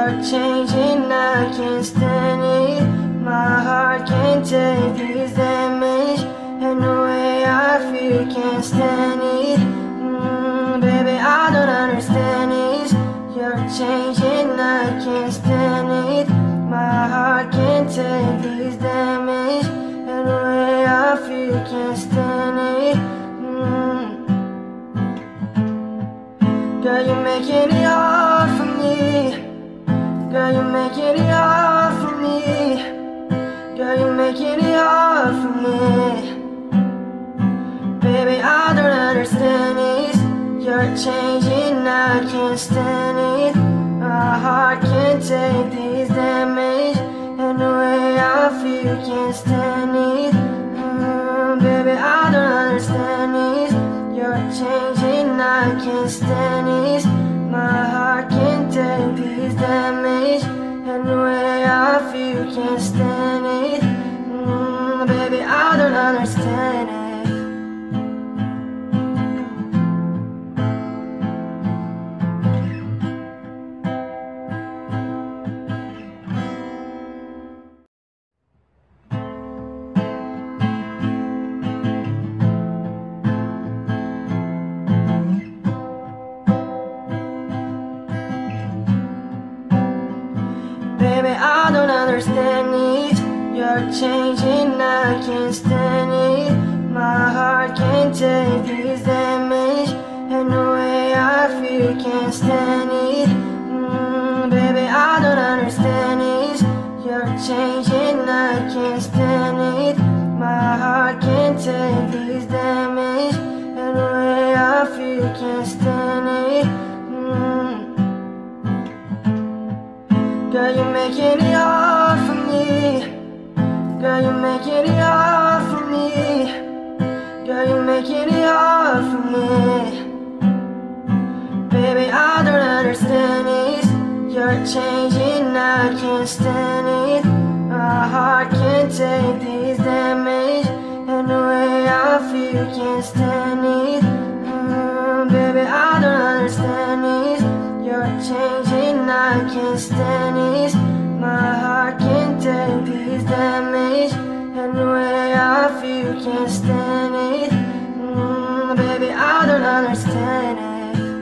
You're changing, I can't stand it. My heart can't take this damage, and the way I feel can't stand it. Baby, I don't understand this. You're changing, I can't stand it. My heart can't take this damage, and the way I feel can't stand it. Girl, you're making it hard for me. Girl, you're making it hard for me. Girl, you're making it hard for me. Baby, I don't understand this. You're changing, I can't stand it. My heart can't take this damage, and the way I feel can't stand it. Baby, I don't understand this. You're changing, I can't stand this. My heart can't take this damage, and the way I feel can't stand it. Baby, I don't understand it. Baby, I don't understand it. You're changing, I can't stand it. My heart can't take this damage, and the way I feel can't stand it. Baby, I don't understand this. You're changing, I can't stand it. My heart can't take this damage, and the way I feel can't stand it. Girl, you're making it hard for me. Girl, you're making it hard for me. Girl, you're making it hard for me. Baby, I don't understand this. You're changing, I can't stand it. My heart can't take this damage, and the way I feel can't stand it. Baby, I don't understand this. You're changing, I can't stand this. My heart can't take this damage, and the way I feel can't stand it. Baby, I don't understand it.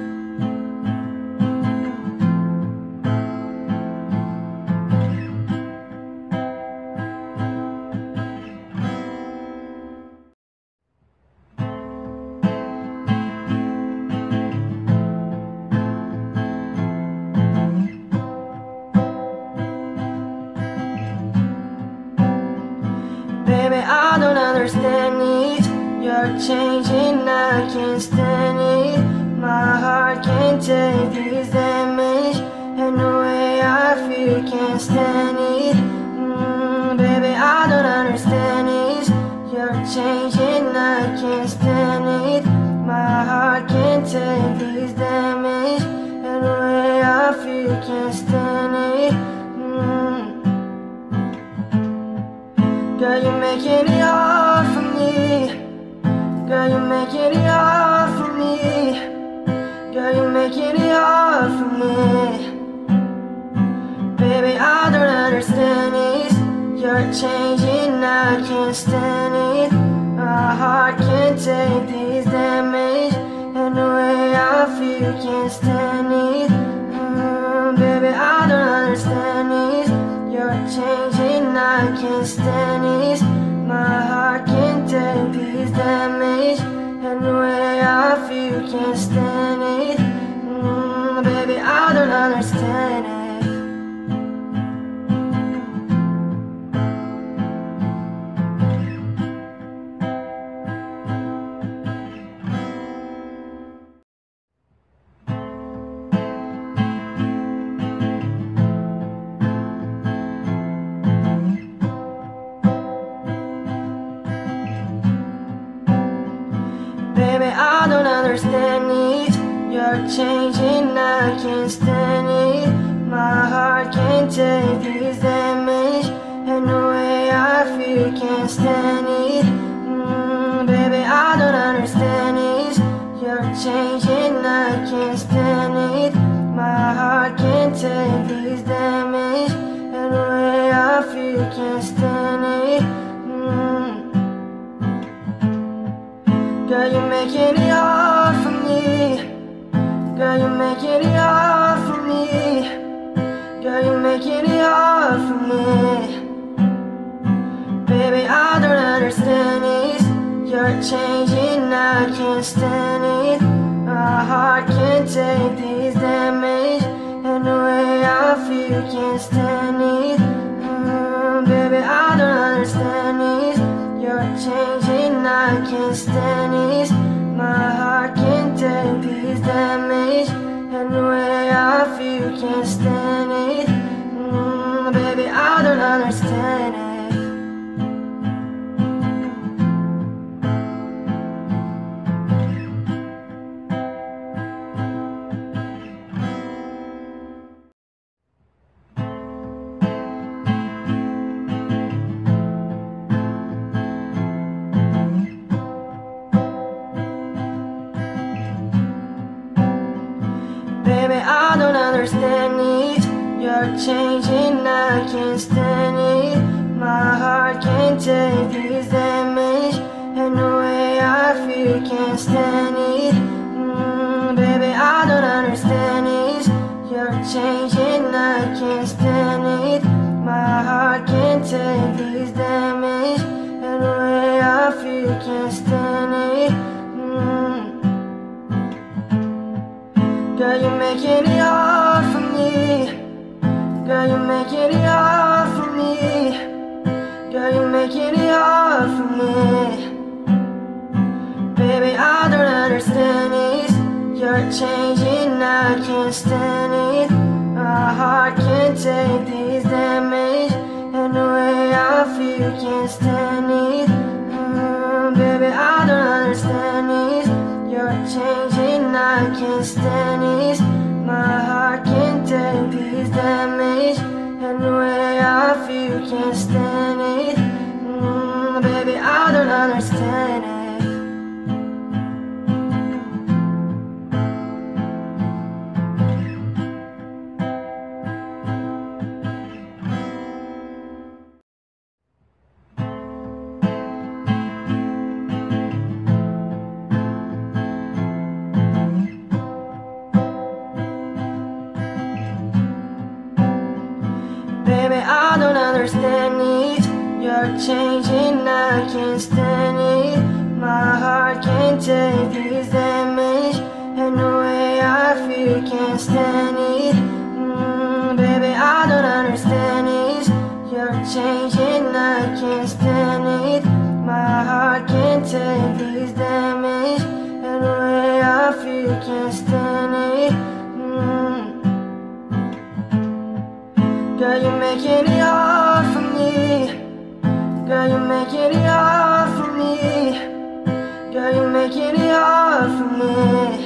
Baby, I don't understand it. You're changing, I can't stand it. My heart can't take this damage, and the way I feel can't stand it. Baby, I don't understand this. You're changing, I can't stand it. My heart can't take this damage, and the way I feel can't stand it. Girl, you're making it hard for me. Girl, you're making it hard for me. Girl, you're making it hard for me. Baby, I don't understand this. You're changing, I can't stand it. My heart can't take this damage, and the way I feel can't stand it. Baby, I don't understand this. You're changing, I can't stand this. My heart can't take this damage, and the way I feel can't stand it. Baby, I don't understand it. Baby, I don't understand it. You're changing, I can't stand it. My heart can't take this damage, and the way I feel can't stand it. Baby, I don't understand this. You're changing, I can't stand it. My heart can't take this damage, and the way I feel can't stand it. Girl, you make it hard for me. Girl, you make it hard for me. Girl, you make it hard for me. Baby, I don't understand it. You're changing, I can't stand it. My heart can't take this damage, and the way I feel can't stand it. Baby, I don't understand it. You're changing, I can't stand it. My heart can't take this damage, and the way I feel can't stand it. Baby, I don't understand it. Baby, I don't understand it. You're changing, I can't stand it. My heart can't take this damage, and the way I feel can't stand it. Baby, I don't understand it. You're changing, I can't stand it. My heart can't take this damage, and the way I feel can't stand it. Girl, you make it hard for me. Girl, you make it hard for me. Girl, you make it hard for me. Baby, I don't understand it. You're changing, I can't stand it. My heart can't take this damage, and the way I feel can't stand it. Baby, I don't understand it. You're changing, I can't stand it. My heart can't take this damage, and the way I feel can't stand it. Baby, I don't understand it. Baby, I don't understand it. You're changing, I can't stand it. My heart can't take this damage, and the way I feel can't stand it. Baby, I don't understand it. You're changing, I can't stand it. My heart can't take this damage, and the way I feel can't stand it. Girl, you make it hard for me. Girl, you make it hard for me. Girl, you make it hard for me.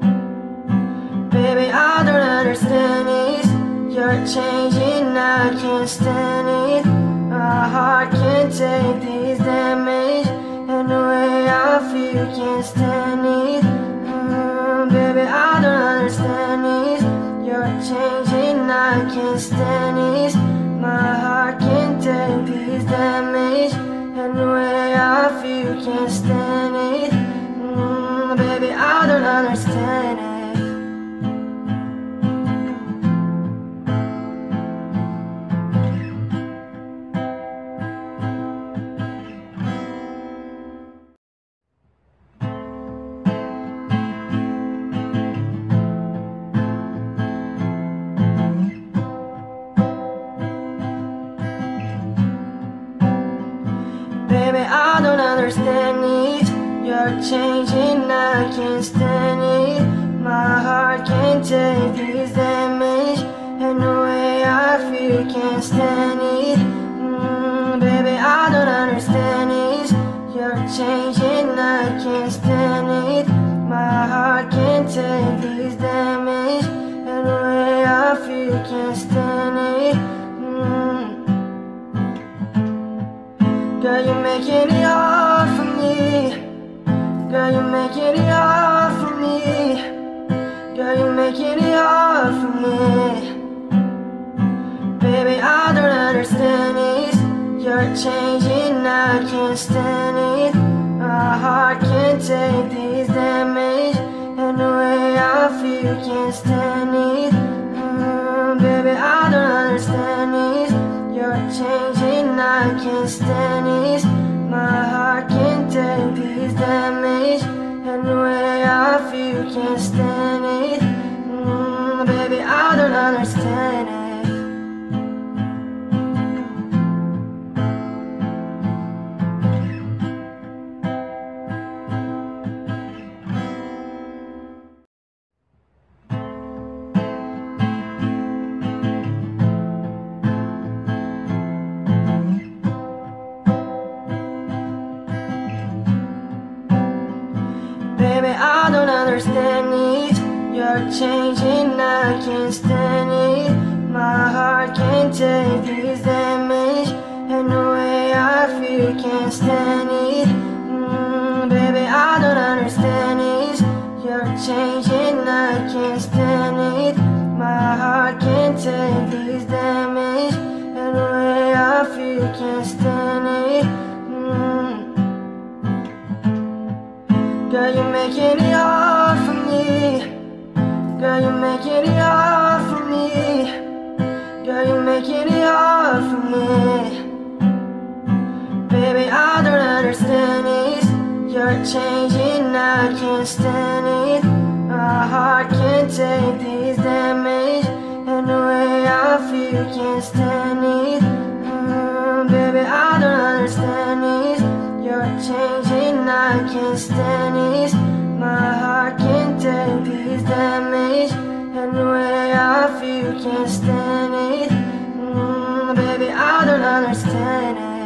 Baby, I don't understand it. You're changing, I can't stand it. My heart can't take this damage, and the way I feel can't stand it. Baby, I don't understand it. You're changing, I can't stand it. My heart can't take this damage, and the way I feel can't stand it. Baby, I don't understand it. Baby, I don't understand it. You're changing, I can't stand it. My heart can't take this damage, and the way I feel can't stand it. Baby, I don't understand it. You're changing, I can't stand it. My heart can't take this damage, and the way I feel can't stand it. Girl, you make it hard for me. Girl, you make it hard for me. Girl, you make it hard for me. You're changing, I can't stand it. My heart can't take this damage, and the way I feel can't stand it. Baby, I don't understand this. You're changing, I can't stand it. My heart can't take this damage, and the way I feel can't stand it. Baby, I don't understand it. Baby, I don't understand it. You're changing, I can't stand it. My heart can't take this damage, and the way I feel can't stand it. Baby, I don't understand it. You're changing, I can't stand it. My heart can't take this damage, and the way I feel can't stand it. Girl, you're making it hard for me. Girl, you're making it hard for me. Girl, you're making it hard for me. Baby, I don't understand it. You're changing, I can't stand it. My heart can't take this damage, and the way I feel can't stand it. Baby, I don't understand it. You're changing, I can't stand it. My heart can't take this damage, and the way I feel can't stand it. Baby, I don't understand it.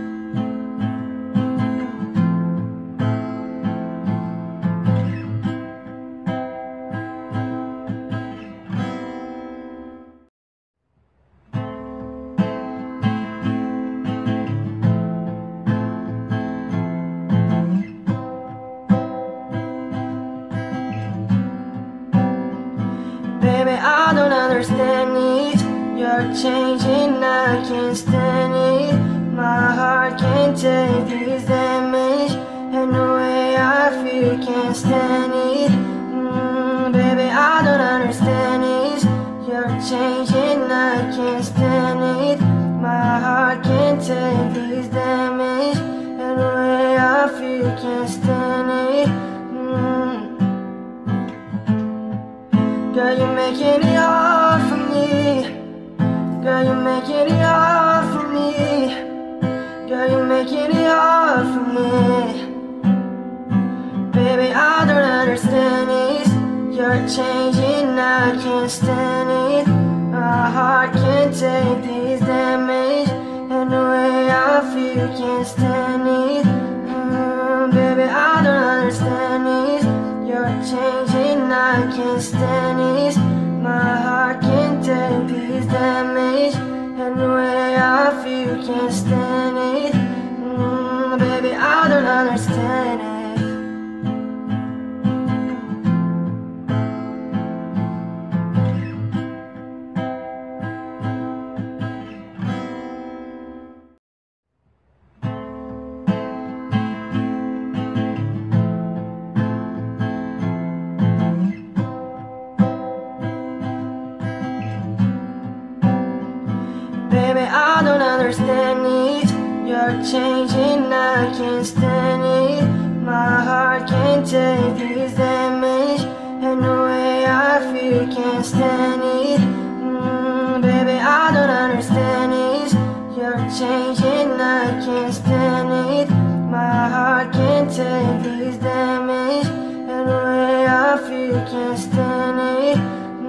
Baby, I don't understand it. You're changing, I can't stand it. My heart can't take this damage, and the way I feel can't stand it. Baby, I don't understand it. You're changing, I can't stand it. My heart can't take this damage, and the way I feel can't stand it. Girl, you're making it hard for me. Girl, you're making it hard for me. Girl, you're making it hard for me. Baby, I don't understand it. You're changing, I can't stand it. My heart can't take this damage, and the way I feel can't stand it. Baby, I don't understand it. You're changing, I can't stand it. My heart can't take this damage, and the way I feel can't stand it. Baby, I don't understand it. Baby, I don't understand it. You're changing, I can't stand it. My heart can't take this damage, and the way I feel can't stand it. Baby, I don't understand it. You're changing, I can't stand it. My heart can't take this damage, and the way I feel can't stand it.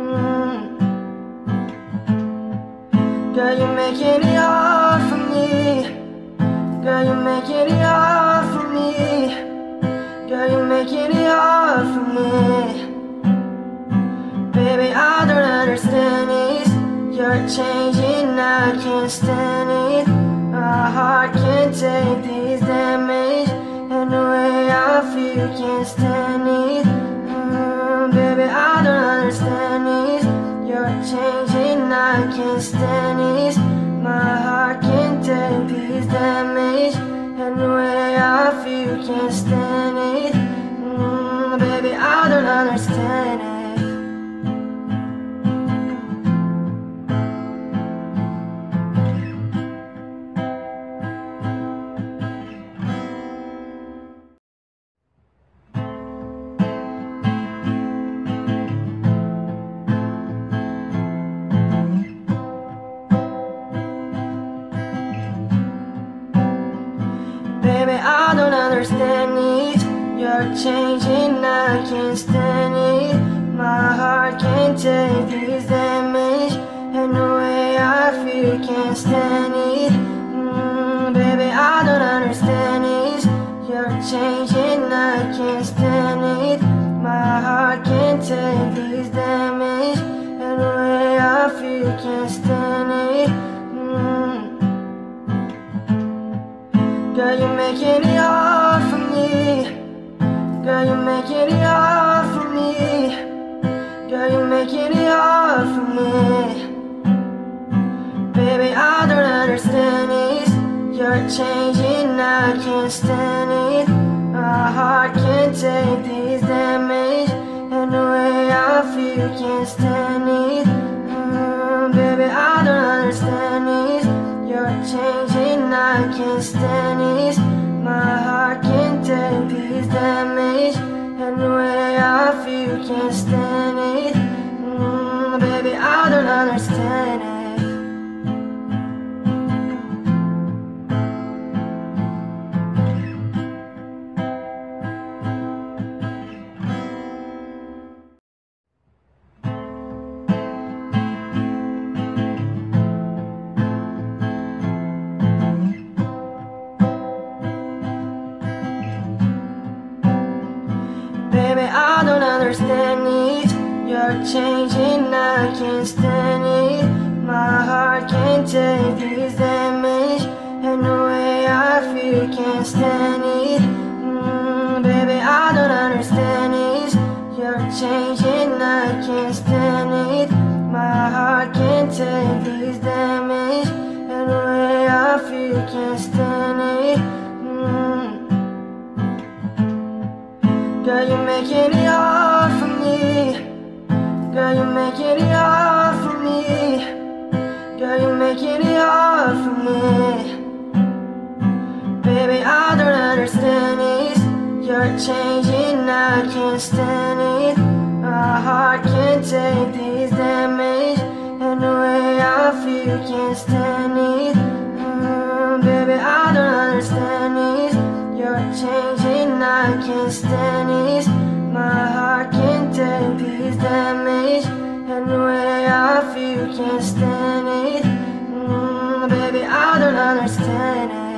Girl, you're making it hard for me. Girl, you're making it hard for me. Girl, you're making it hard for me. Baby, I don't understand it. You're changing, I can't stand it. My heart can't take this damage, and the way I feel can't stand it. Baby, I don't understand it. You're changing, I can't stand it. My heart can't take this damage, and the way I feel can't stand it. Baby, I don't understand it. Baby, I don't understand it. You're changing, I can't stand it. My heart can't take this damage, and the way I feel can't stand it. Baby, I don't understand it. You're changing, I can't stand it. My heart can't take this damage, and the way I feel can't stand it. Girl, you're making it hard for me. Girl, you're making it hard for me. Girl, you're making it hard for me. Baby, I don't understand it. You're changing, I can't stand it. My heart can't take this damage, and the way I feel can't stand it. Baby, I don't understand it. You're changing, I can't stand it. My heart can't take this damage, and the way I feel can't stand it. Baby, I don't understand it. Baby, I don't understand it. You're changing, I can't stand it. My heart can't take this damage, and the way I feel can't stand it. Baby, I don't understand it. You're changing, I can't stand it. My heart can't take this damage, and the way I feel can't stand it. Girl, you're making it hard for me. Girl, you're making it hard for me. Girl, you're making it hard for me. Baby, I don't understand it. You're changing, I can't stand it. My heart can't take this damage, and the way I feel can't stand it. Baby, I don't understand it. You're changing, I can't stand it. My heart can't take this damage, and the way I feel can't stand it. Baby, I don't understand it.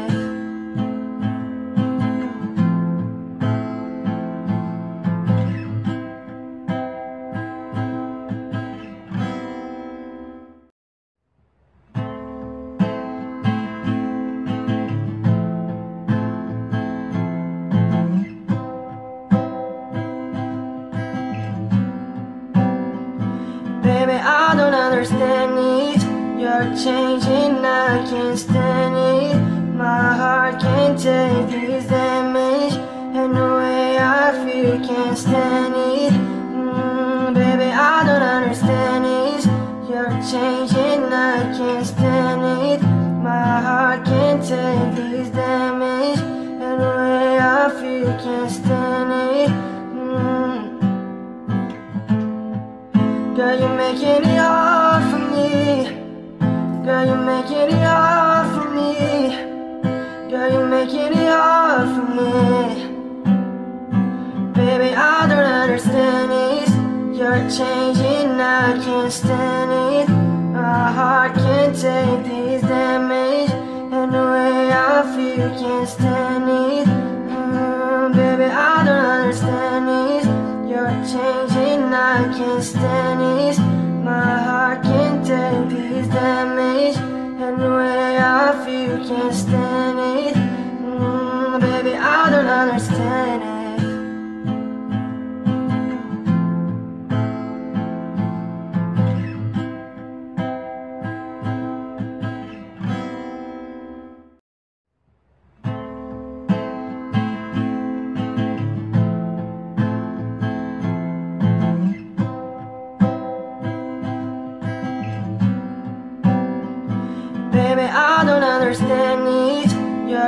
Baby, I don't understand it. You're changing, I can't stand it. My heart can't take this damage, and the way I feel can't stand it. Baby, I don't understand it. You're changing, I can't stand it. My heart can't take this damage, and the way I feel can't stand it. Girl, you're making it hard for me. Girl, you're making it hard for me. Girl, you're making it hard for me. Baby, I don't understand it. You're changing, I can't stand it. My heart can't take this damage, and the way I feel can't stand it. Baby, I don't understand it. You're changing, I can't stand it. My heart can't take this damage, and the way I feel can't stand it. Baby, I don't understand it.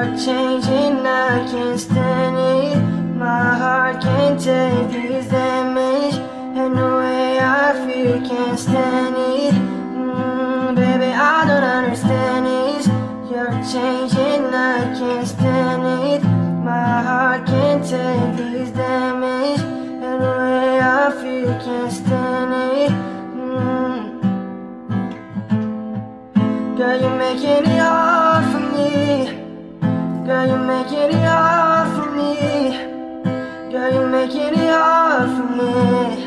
You're changing, I can't stand it. My heart can't take this damage, and the way I feel can't stand it. Baby, I don't understand it. You're changing, I can't stand it. My heart can't take this damage, and the way I feel can't stand it. Girl, you're making it hard for me. Girl, you're making it hard for me. Girl, you're making it hard for me.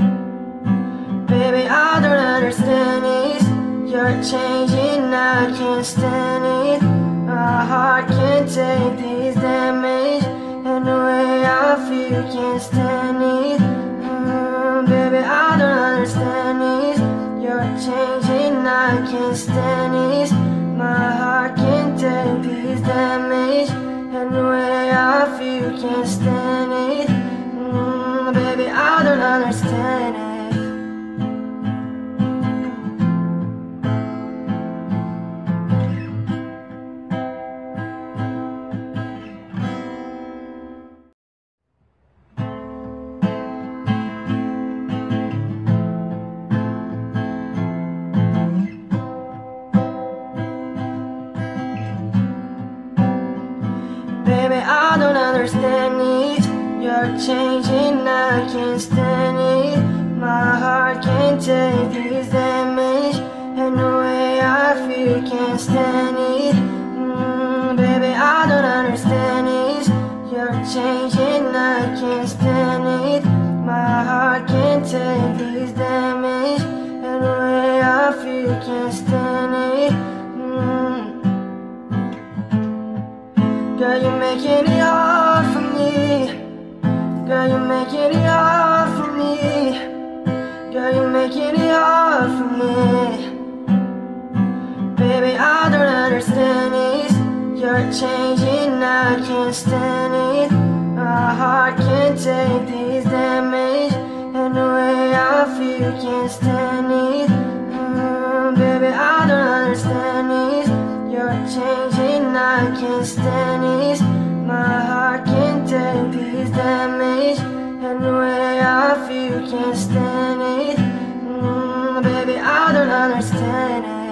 Baby, I don't understand it. You're changing, I can't stand it. My heart can't take this damage, and the way I feel can't stand it. Baby, I don't understand it. You're changing, I can't stand it. My heart can't take this damage, and the way I feel can't stand it. Baby, I don't understand it. Baby, I don't understand it. You're changing, I can't stand it. My heart can't take this damage, and the way I feel can't stand it. Baby, I don't understand it. You're changing, I can't stand it. My heart can't take this damage, and the way I feel can't stand it. Girl, you're making it hard for me. Girl, you're making it hard for me. Girl, you're making it hard for me. Baby, I don't understand it. You're changing, I can't stand it. My heart can't take this damage, and the way I feel can't stand it. Baby, I don't understand it. You're changing, I can't stand it. My heart can't take this damage, and the way I feel can't stand it. Baby, I don't understand it.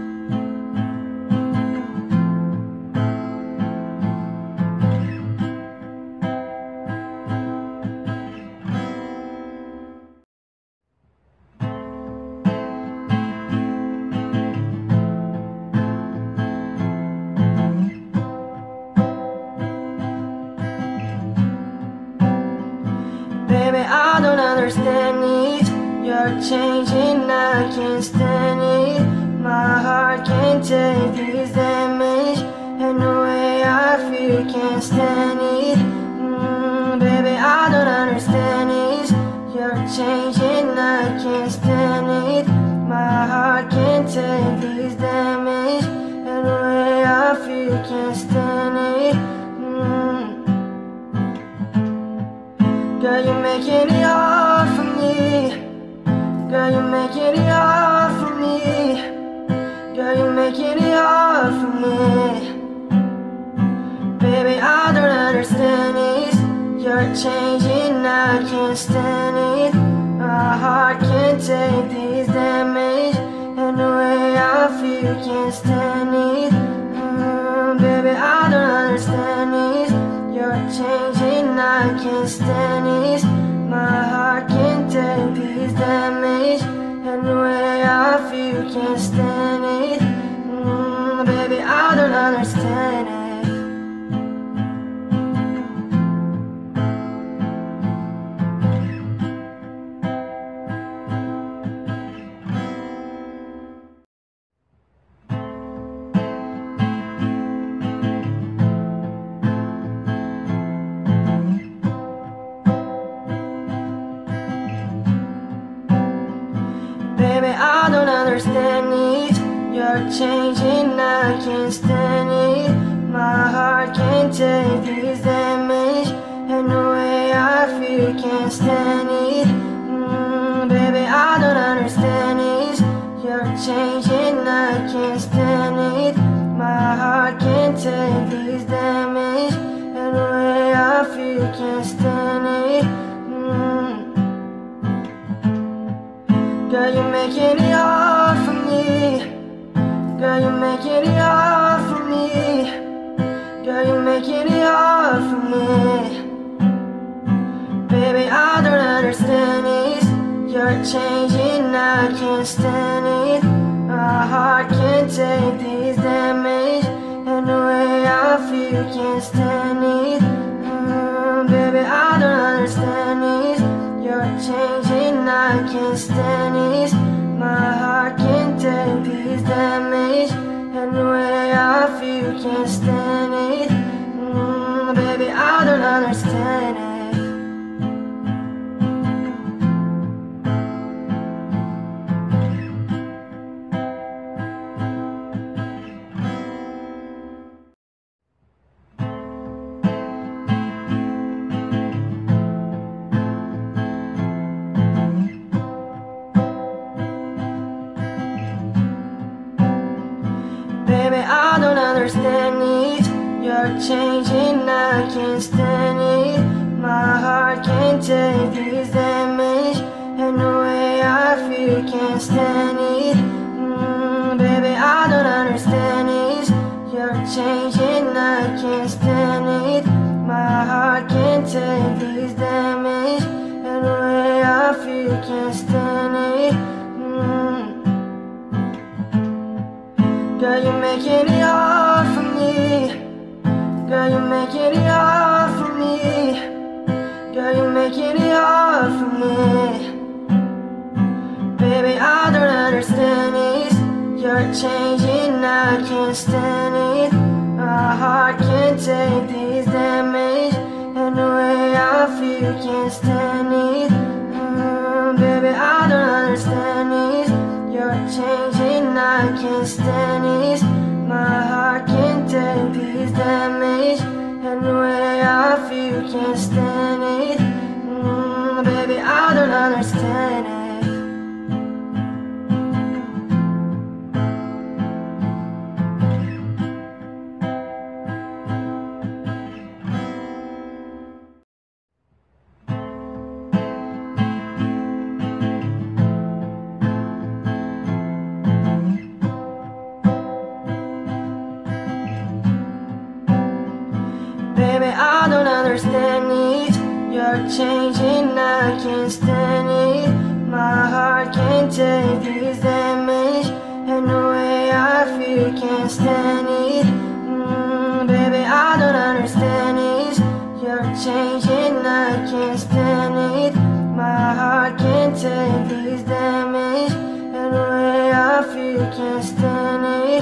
Baby, I don't understand it. You're changing, I can't stand it. My heart can't take this damage, and the way I feel can't stand it. Baby, I don't understand it. You're changing, I can't stand it. My heart can't take this damage, and the way I feel can't stand it. Girl, you're making it hard for me. Girl, you're making it hard for me. Girl, you're making it hard for me. Baby, I don't understand it. You're changing, I can't stand it. My heart can't take this damage, and the way I feel can't stand it. Baby, I don't understand it. You're changing, I can't stand it. My heart can't take this damage, and the way I feel can't stand it. Baby, I don't understand it. Baby, I don't understand it. You're changing, I can't stand it. My heart can't take this damage, and the way I feel can't stand it. Baby, I don't understand it. You're changing, I can't stand it. My heart can't take this damage, and the way I feel can't stand it. Girl, you make it hard for me. Girl, you make it hard for me. Girl, you make it hard for me. Baby, I don't understand it. You're changing, I can't stand it. My heart can't take this damage, and the way I feel can't stand it. Baby, I don't understand it. You're changing, I can't stand it. My heart can't take this damage, and the way I feel can't stand it. Baby, I don't understand it. Baby, I don't understand it. You're changing, I can't stand it. My heart can't take this damage, and the way I feel can't stand it. Baby, I don't understand it. You're changing, I can't stand it. My heart can't take this damage, and the way I feel can't stand it. Girl, you make it hard for me. Girl, you make it hard for me. Girl, you make it hard for me. Baby, I don't understand it. You're changing, I can't stand it. My heart can't take this damage, and the way I feel can't stand it. Baby, I don't understand it. You're changing, I can't stand it. My heart can't take this damage, and the way I feel can't stand it. Baby, I don't understand it. Baby, I don't understand it. You're changing, I can't stand it. My heart can't take this damage, and the way I feel can't stand it. Baby, I don't understand it. You're changing, I can't stand it. My heart can't take this damage, and the way I feel can't stand it.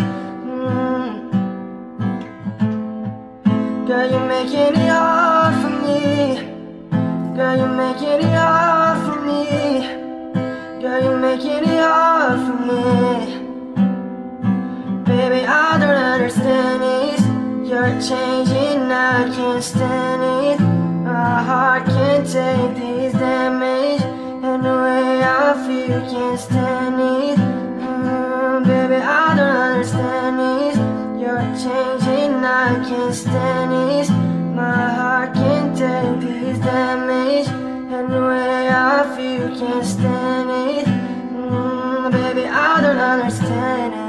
Girl, you make it hard for me. Girl, you make it hard for me. Girl, you make it hard for me. Baby, I don't understand it. You're changing, I can't stand it. My heart can't take this damage, and the way I feel can't stand it. Baby, I don't understand it. You're changing, I can't stand it. My heart can't take this damage, and the way I feel can't stand it. Baby, I don't understand it.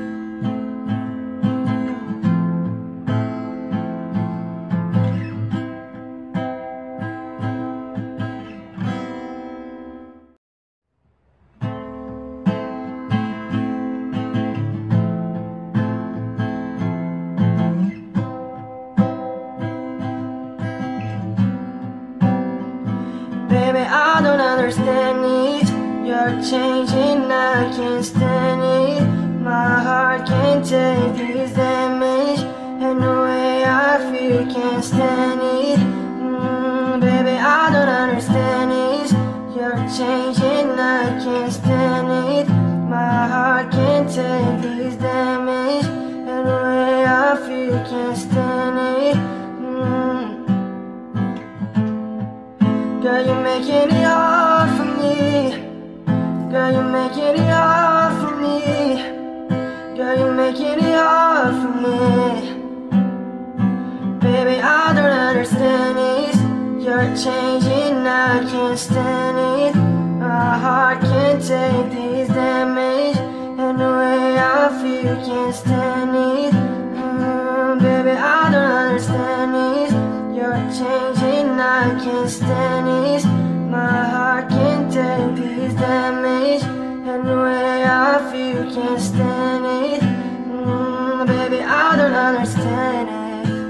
Baby, I don't understand it. You're changing, I can't stand it. My heart can't take this damage, and the way I feel can't stand it. Baby, I don't understand it. You're changing, I can't stand it. My heart can't take this damage, and the way I feel can't stand it. Girl, you make it hard for me. Girl, you make it hard for me. Girl, you make it hard for me. me. Baby, I don't understand it. You're changing, I can't stand it. My heart can't take this damage, and the way I feel can't stand it. Baby, I don't understand it. You're changing, I can't stand it. My heart can't take this damage, and the way I feel can't stand it. Baby, I don't understand it.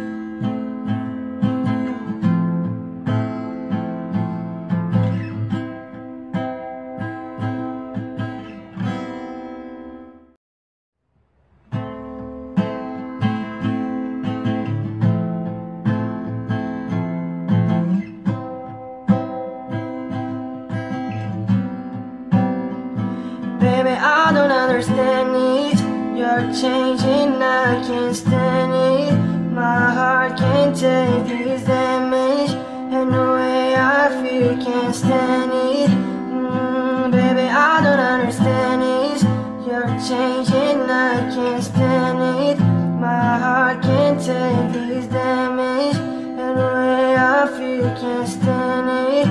Baby, I don't understand it. You're changing, I can't stand it. My heart can't take this damage, and the way I feel can't stand it. Baby, I don't understand it. You're changing, I can't stand it. My heart can't take this damage, and the way I feel can't stand it.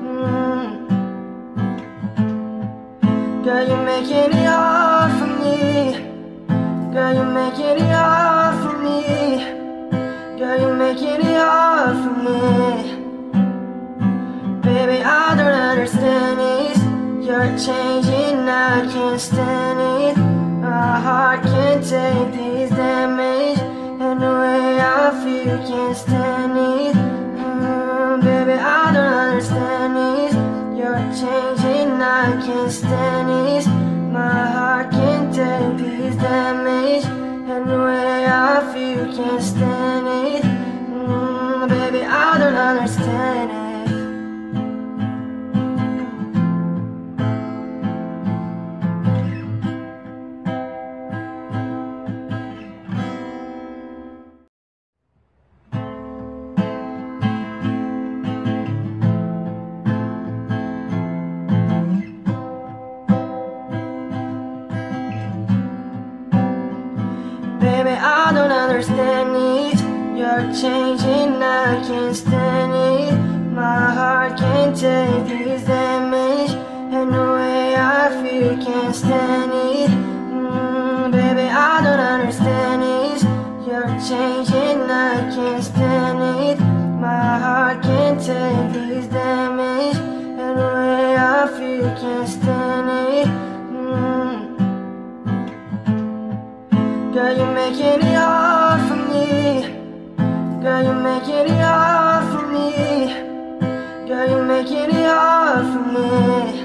Girl, you're making it hard for me. Girl, you're making it hard for me. Girl, you're making it hard for me. Baby, I don't understand it. You're changing, I can't stand it. My heart can't take this damage, and the way I feel can't stand it. Baby, I don't understand it. You're changing, I can't stand it. My heart can't take this damage, and the way I feel can't stand it. Baby, I don't understand it. Baby, I don't understand it. You're changing, I can't stand it. My heart can't take this damage, and the way I feel can't stand it. Baby, I don't understand it. You're changing, I can't stand it. My heart can't take this damage, and the way I feel can't stand it. Girl, you're making it hard for me. Girl, you're making it hard for me. Girl, you're making it hard for me.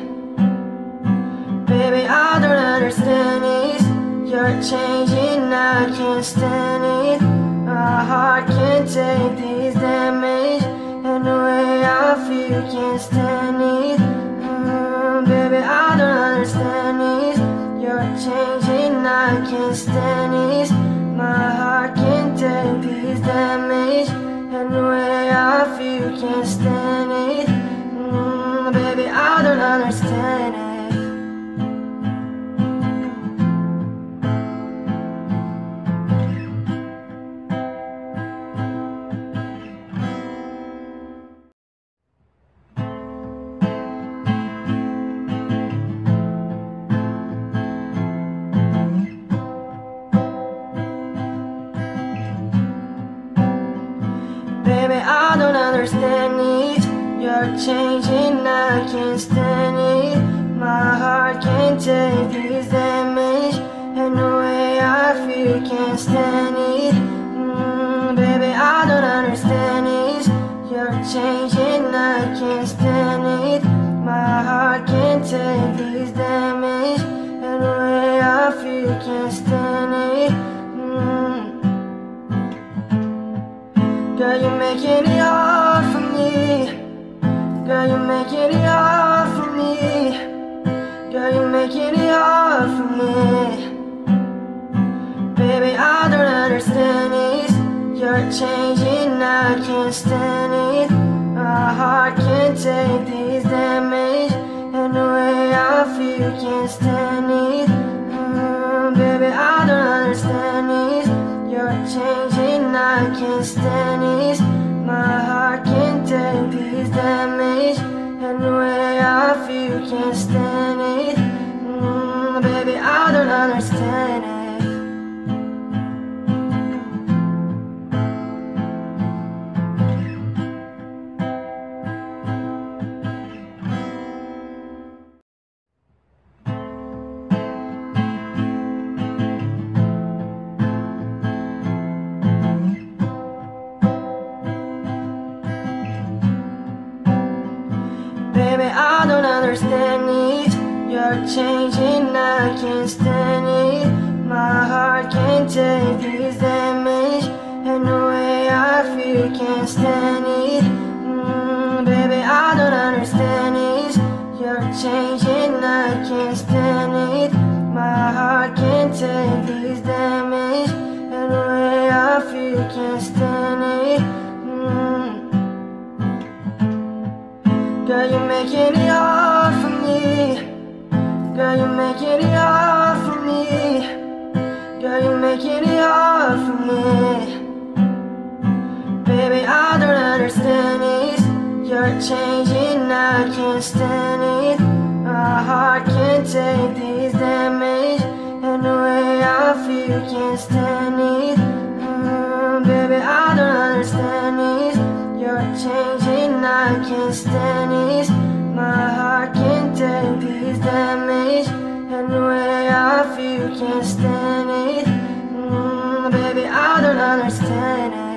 Baby, I don't understand it. You're changing, I can't stand it. My heart can't take this damage, and the way I feel can't stand it. Baby, I don't understand it. You're changing, I can't stand it. My heart can't take this damage, and the way I feel can't stand it. Baby, I don't understand it. Baby, I don't understand it. You're changing, I can't stand it. My heart can't take this damage, and the way I feel can't stand it. Baby, I don't understand it. You're changing, I can't stand it. My heart can't take this damage, and the way I feel can't stand it. Girl, you're making it hard for me. Girl, you're making it hard for me. Girl, you're making it hard for me. Baby, I don't understand it. You're changing, I can't stand it. My heart can't take this damage, and the way I feel can't stand it. Baby, I don't understand it. You're changing, I can't stand it. My heart can't take this damage, and the way I feel can't stand it. Baby, I don't understand it. Baby, I don't understand it. You're changing, I can't stand it. My heart can't take this damage, and the way I feel can't stand it. Baby, I don't understand it. You're changing, I can't stand it. My heart can't take this damage, and the way I feel can't stand it. Girl, you're making it hard for me. Girl, you're making it hard for me. Girl, you're making it hard for me. Baby, I don't understand it. You're changing, I can't stand it. My heart can't take this damage, and the way I feel can't stand it. Baby, I don't understand it. You're changing, I can't stand it. My heart can't take this damage, and the way I feel can't stand it. Baby, I don't understand it.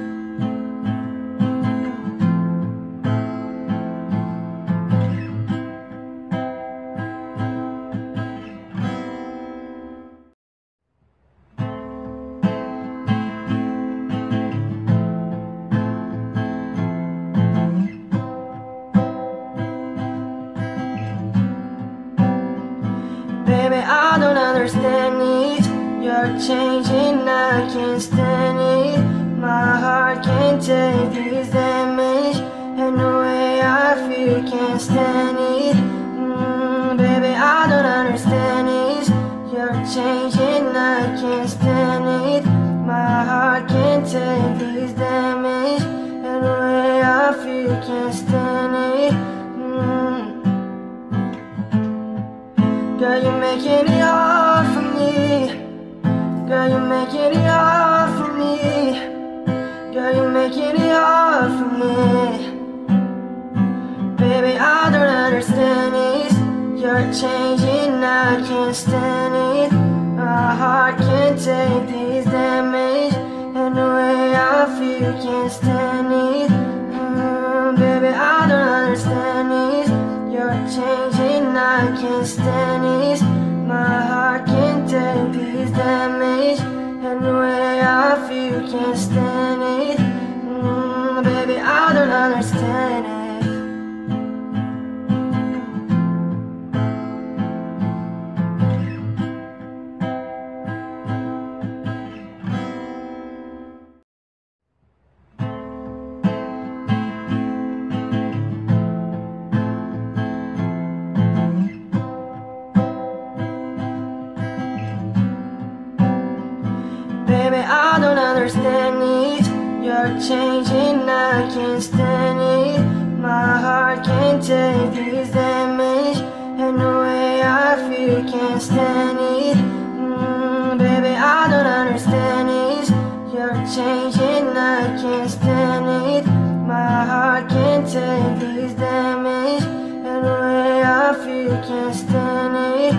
Baby, I don't understand it. You're changing, I can't stand it. My heart can't take this damage, and the way I feel can't stand it. Baby, I don't understand it. You're changing, I can't stand it. My heart can't take this damage, and the way I feel can't stand it. Girl, you're making it hard for me. Girl, you're making it hard for me. Girl, you're making it hard for me. Baby, I don't understand it. You're changing, I can't stand it. My heart can't take this damage, and the way I feel can't stand it. Baby, I don't understand it. You're changing, I can't stand it. My heart can't take this damage, and the way I feel can't stand it. Baby, I don't understand it. Baby, I don't understand it. You're changing, I can't stand it. My heart can't take this damage, and the way I feel can't stand it. Baby, I don't understand it. You're changing, I can't stand it. My heart can't take this damage, and the way I feel can't stand it.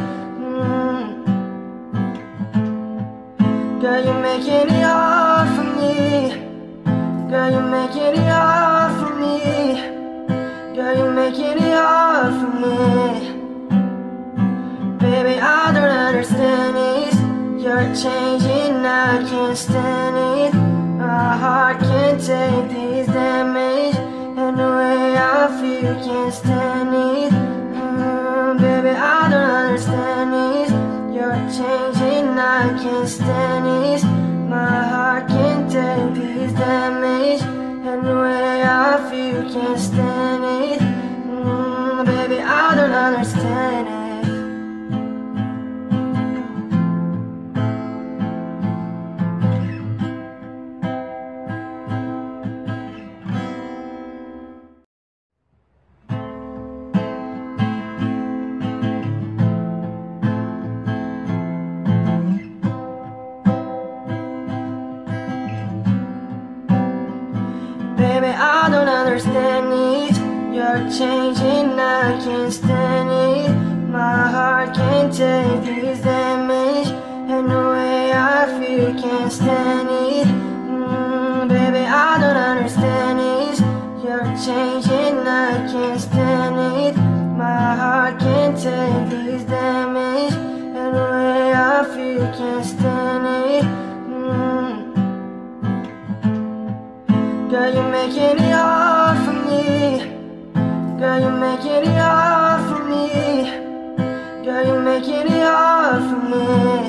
Girl, you're making it hard for me. Girl, you're making it hard for me. Girl, you're making it hard for me. Baby, I don't understand it. You're changing, I can't stand it. My heart can't take this damage, and the way I feel can't stand it. Baby, I don't understand it. You're changing, I can't stand it. My heart can't take this damage, and the way I feel can't stand it. Baby, I don't understand it. Baby, I don't understand it. You're changing, I can't stand it. My heart can't take this damage, and the way I feel can't stand it. Baby, I don't understand it. You're changing, I can't stand it. My heart can't take this damage, and the way I feel can't stand it. Girl, you're making it hard for me. Girl, you're making it hard for me. Girl, you're making it hard for me.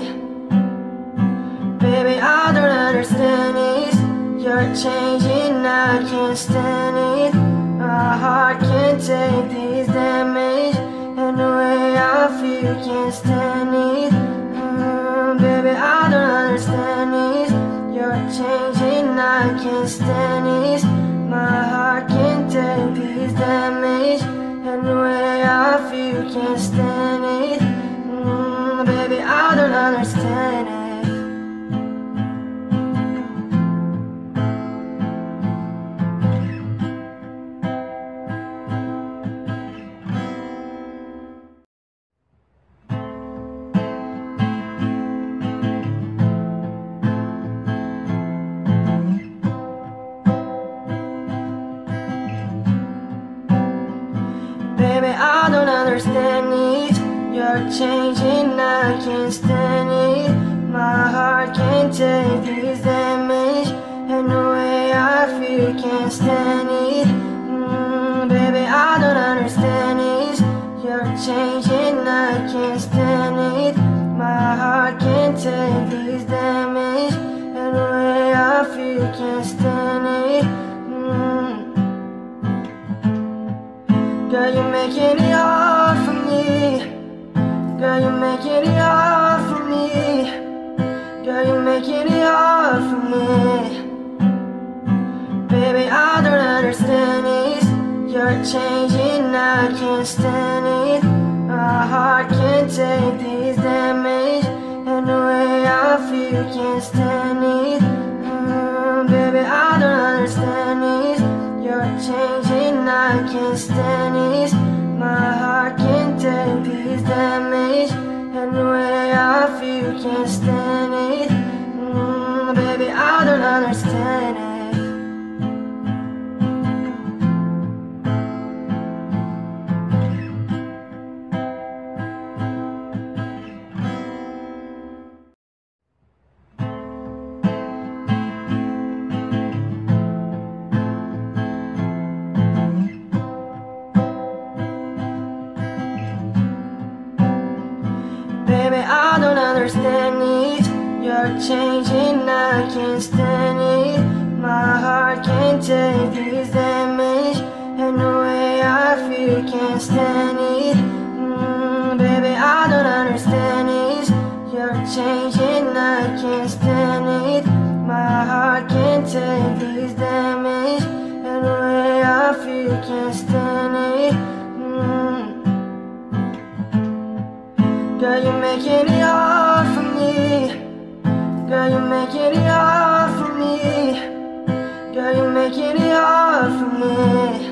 Baby, I don't understand it. You're changing, I can't stand it. My heart can't take this damage, and the way I feel can't stand it. Baby, I don't understand it. You're changing, I can't stand it. My heart can't take this damage, and the way I feel can't stand it. Baby, I don't understand it. Baby, I don't understand it. You're changing, I can't stand it. My heart can't take this damage, and the way I feel can't stand it. Baby, I don't understand it. You're changing, I can't stand it. My heart can't take this damage, and the way I feel can't stand it. Girl, you're making it hard for me. Girl, you're making it hard for me. Girl, you're making it hard for me. Baby, I don't understand it. You're changing, I can't stand it. My heart can't take this damage, and the way I feel can't stand it. Baby, I don't understand it. You're changing, I can't stand it. My heart can't take this damage, and the way I feel can't stand it. Baby, I don't understand it. Baby, I don't understand it. You're changing, I can't stand it. My heart can't take this damage, and the way I feel can't stand it. Baby, I don't understand it. You're changing, I can't stand it. My heart can't take this damage, and the way I feel can't stand it. Girl, you're making it hard for me. Girl, you're making it hard for me. Girl, you're making it hard for me.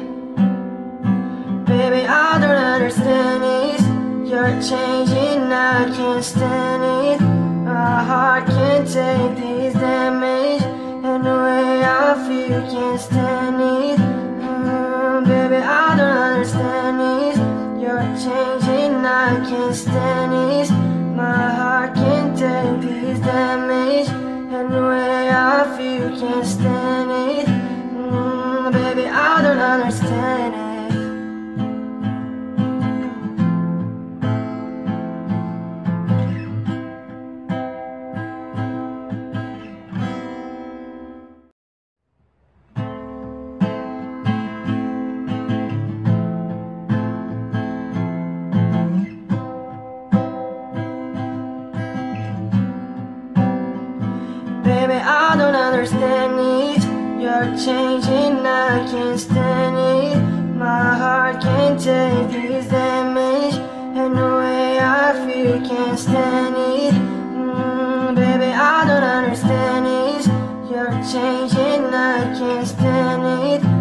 Baby, I don't understand it. You're changing, I can't stand it. My heart can't take this damage, and the way I feel can't stand it. Baby, I don't understand it. You're changing, I can't stand it. My heart can't take this damage, and the way I feel can't stand it. Baby, I don't understand it. Baby, I don't understand it. You're changing, I can't stand it. My heart can't take this damage, and the way I feel can't stand it. Baby, I don't understand it. You're changing, I can't stand it.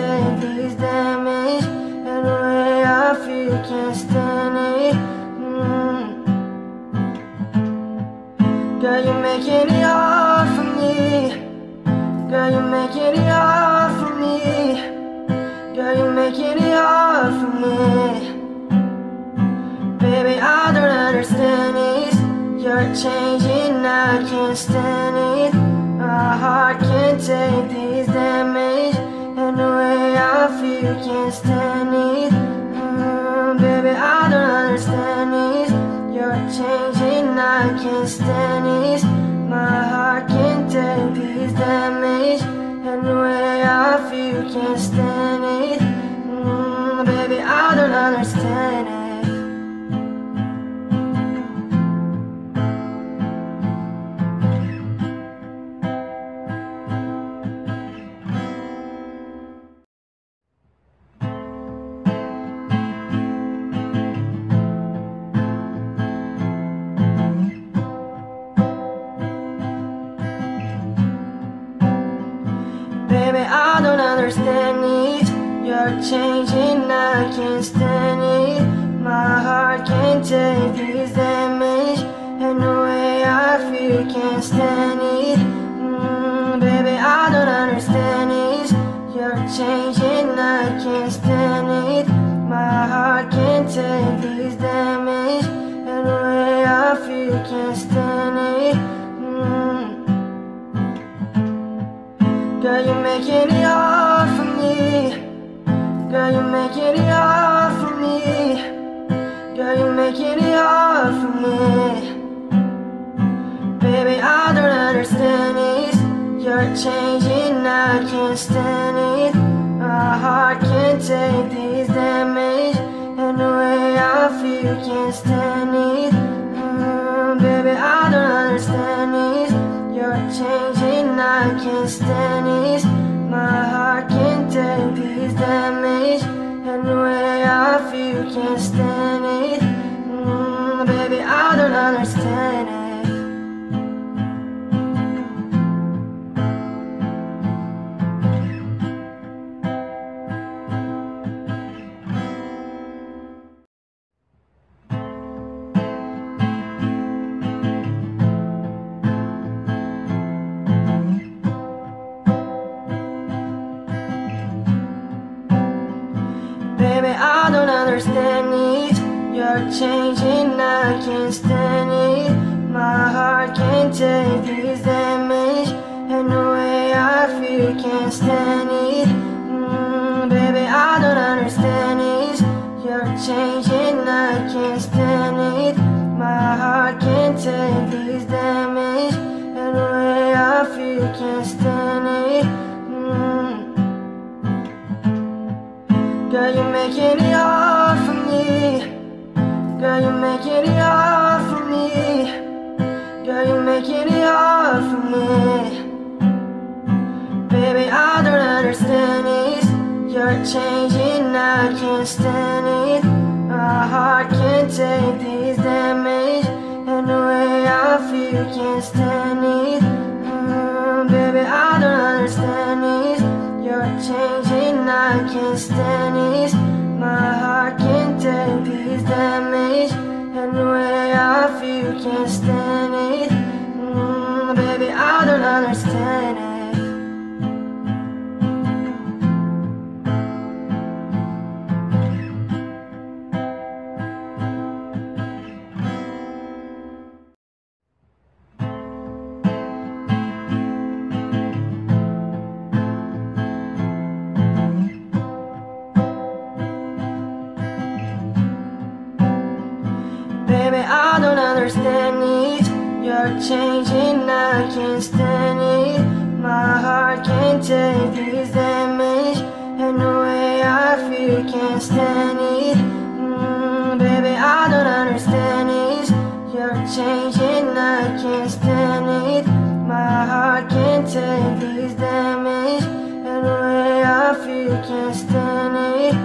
take this damage, and the way I feel can't stand it. Girl, you making it hard for me. Girl, you making it hard for me. Girl, you making it hard for me. Baby, I don't understand it. You're changing, I can't stand it. My heart can't take this damage, and the way I feel can't stand it. Baby, I don't understand it. You're changing, I can't stand it. My heart can't take this damage, and the way I feel can't stand it. Baby, I don't understand it. Baby, I don't understand it. You're changing, I can't stand it. My heart can't take this damage, and the way I feel can't stand it. Baby, I don't understand it. You're changing, I can't stand it. My heart can't take this damage, and the way I feel can't stand it. Girl, you making it hard for me. Girl, you making it hard for me. Girl, you making it hard for me. Baby, I don't understand it. You're changing, I can't stand it. My heart can't take this damage, and the way I feel can't stand it. Baby, I don't understand it. You're changing, I can't stand it. My heart can't take this damage, and the way I feel can't stand it. Baby, I don't understand it. Baby, I don't understand it. You're changing, I can't stand it. My heart can't take this damage, and the way I feel can't stand it. Baby, I don't understand it. You're changing, I can't stand it. My heart can't take this damage, and the way I feel can't stand it. Girl, you making it hard for me. Girl, you making it hard for me. Girl, you making it hard for me. Baby, I don't understand it. You're changing, I can't stand it. My heart can't take this damage, and the way I feel can't stand it. Baby, I don't understand it. You're changing, I can't stand it. My heart can't take this damage, and the way I feel can't stand it. Baby, I don't understand it. Baby, I don't understand it. You're changing, I can't stand it. My heart can't take this damage, and the way I feel can't stand it. Baby, I don't understand it. You're changing, I can't stand it. My heart can't take this damage, and the way I feel can't stand it.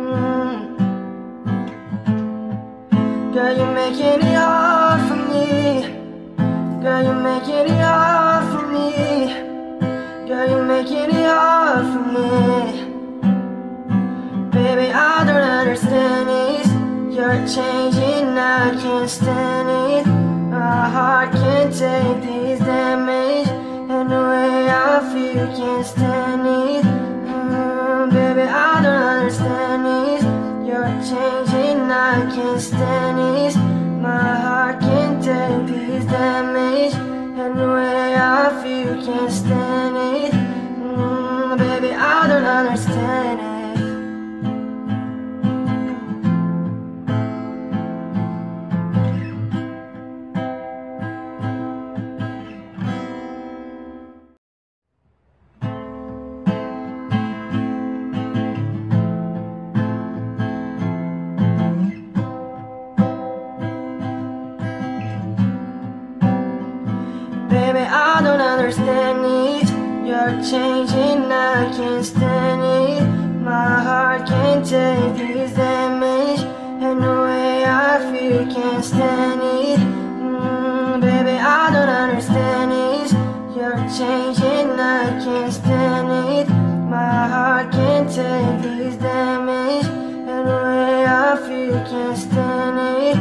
Girl, you making it hard for me. Girl, you making it hard for me. Girl, you making it hard for me. Baby, I don't understand it. You're changing, I can't stand it. My heart can't take this damage, and the way I feel can't stand it. Baby, I don't understand it. You're changing, I can't stand it. My heart can't take this damage, and the way I feel can't stand it. Baby, I don't understand it. Baby, I don't understand it. You're changing, I can't stand it. My heart can't take this damage, and the way I feel can't stand it. Baby, I don't understand it. You're changing, I can't stand it. My heart can't take this damage, and the way I feel can't stand it.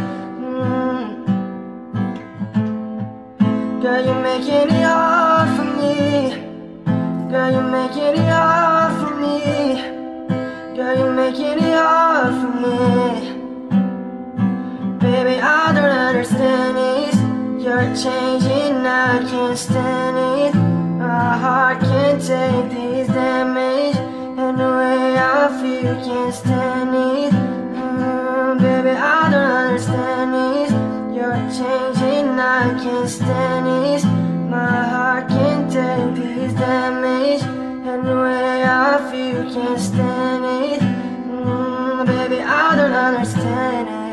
Girl, you're making it hard for me. Girl, you're making it hard for me. Girl, you're making it hard for me. Baby, I don't understand it. You're changing, I can't stand it. My heart can't take this damage, and the way I feel can't stand it. Baby, I don't understand it. You're changing, I can't stand it. My heart can't take this damage, and the way I feel can't stand it. Baby, I don't understand it.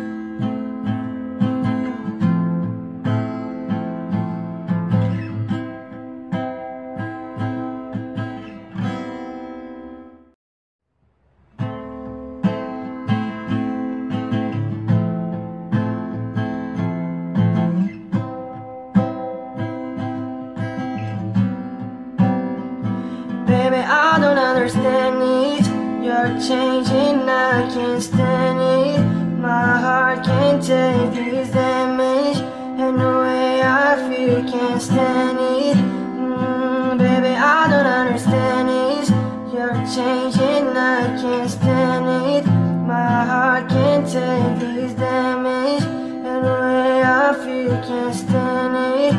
Baby, I don't understand it. You're changing, I can't stand it. My heart can't take this damage, and the way I feel can't stand it. Baby, I don't understand it. You're changing, I can't stand it. My heart can't take this damage, and the way I feel can't stand it.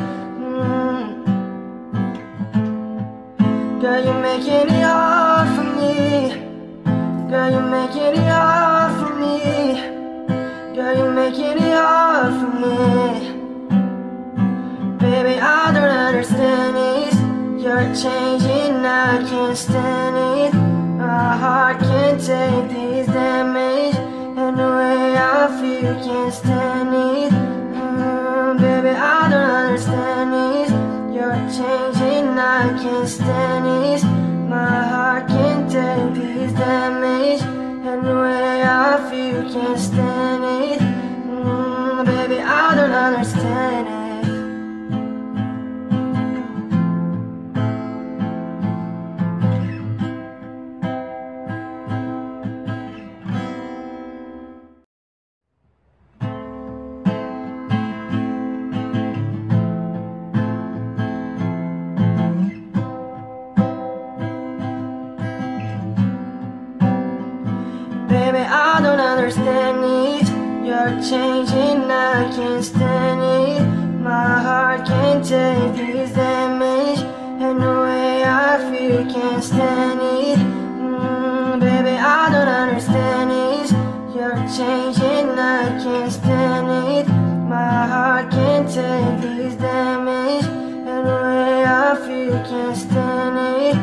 Girl, you're making it hard for me. Girl, you're making it hard for me. Girl, you're making it hard for me. Baby, I don't understand it. You're changing, I can't stand it. My heart can't take this damage, and the way I feel can't stand it. Baby, I don't understand it. You're changing, I can't stand it. My heart can't take this damage, and the way I feel can't stand it. Baby, I don't understand it. Baby, I don't understand it. You're changing, I can't stand it. My heart can't take this damage, and the way I feel can't stand it. Baby, I don't understand it. You're changing, I can't stand it. My heart can't take this damage, and the way I feel can't stand it.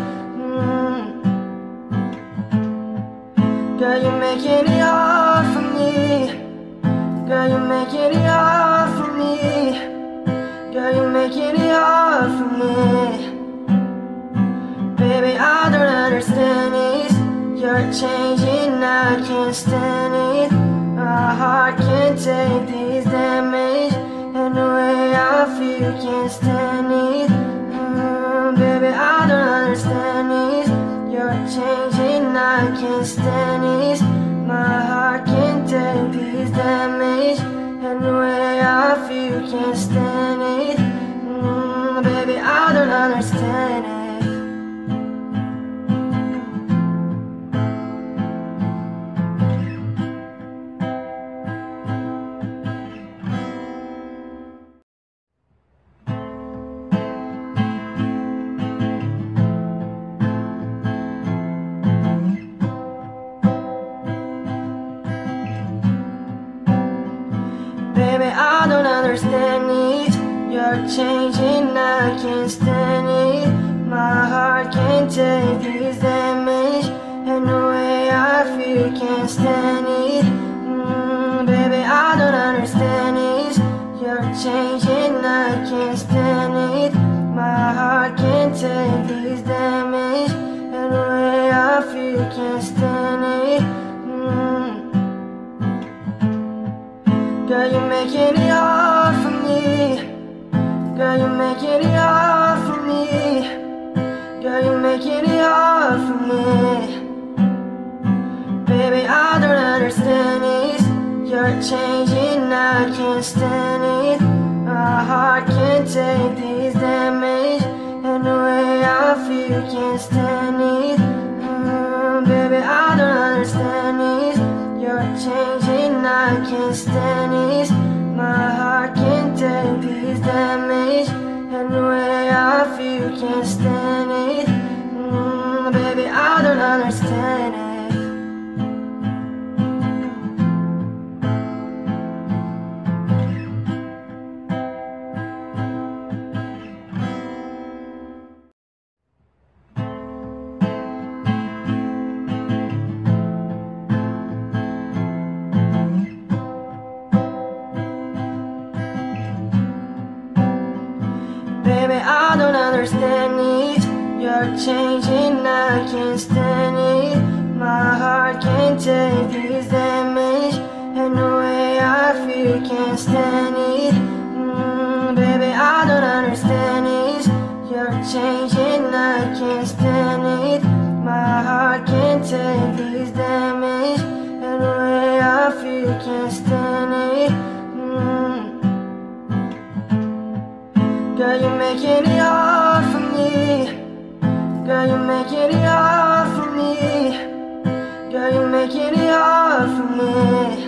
Girl, you're making it hard for me. Girl, you're making it hard for me. Girl, you're making it hard for me. Baby, I don't understand it. You're changing, I can't stand it. My heart can't take this damage, and the way I feel can't stand it. Baby, I don't understand it. You're changing, I I can't stand it. My heart can't take this damage, and the way I feel can't stand it. Baby, I don't understand it. Baby, I don't understand it. You're changing, I can't stand it. My heart can't take this damage, and the way I feel can't stand it. Baby, I don't understand it. You're changing, I can't stand it. My heart can't take this damage, and the way I feel can't stand it. Girl, you're making it hard for me. Girl, you're making it hard for me. Girl, you're making it hard for me. Baby, I don't understand it. You're changing, I can't stand it. My heart can't take this damage, and the way I feel can't stand it. Baby, I don't understand it. You're changing, I can't stand it. My heart can't take this damage, and the way I feel can't stand it. Baby, I don't understand it. Baby, I don't understand it. You're changing, I can't stand it. My heart can't take this damage, and the way I feel can't stand it. Baby, I don't understand it. You're changing, I can't stand it. My heart can't take this damage, and the way I feel can't stand it. Girl, you're making it hard for me. Girl, you're making it hard for me. Girl, you're making it hard for me.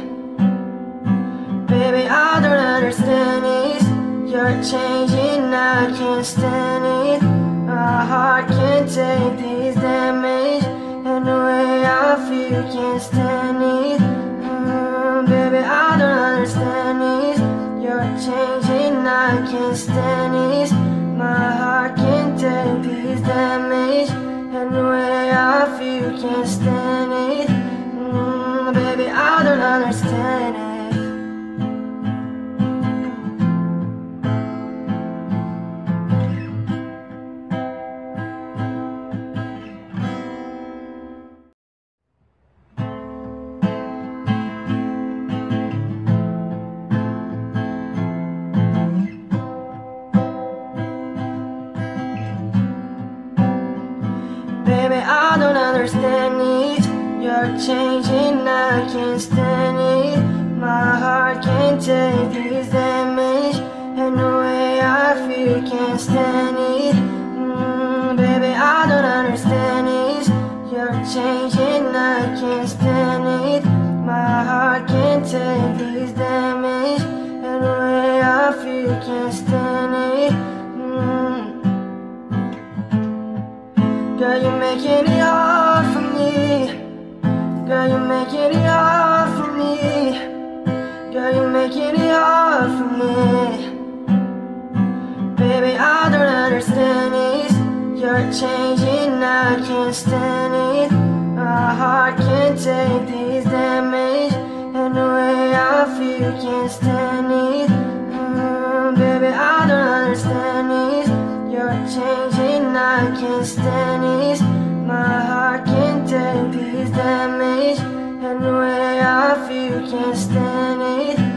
Baby, I don't understand it. You're changing, I can't stand it. My heart can't take this damage, and the way I feel can't stand it. Baby, I don't understand it. You're changing, I can't stand it. My heart can't take this damage, and the way I feel can't stand it. Baby, I don't understand it. Baby, I don't understand it. You're changing, I can't stand it. My heart can't take this damage, and the way I feel can't stand it. Baby, I don't understand it. You're changing, I can't stand it. My heart can't take this damage, and the way I feel can't stand it. Girl, you're making it hard for me. Girl, you're making it hard for me. Girl, you're making it hard for me. Baby, I don't understand it. You're changing, I can't stand it. My heart can't take this damage, and the way I feel can't stand it. Baby, I don't understand it. You're changing, I can't stand it. My heart can't take this damage, and the way I feel can't stand it.